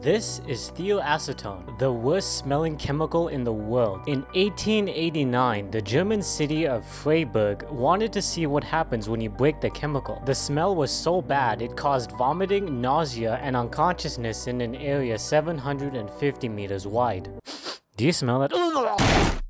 This is thioacetone, the worst smelling chemical in the world. In 1889, the German city of Freiburg wanted to see what happens when you break the chemical. The smell was so bad it caused vomiting, nausea, and unconsciousness in an area 750 meters wide. Do you smell it?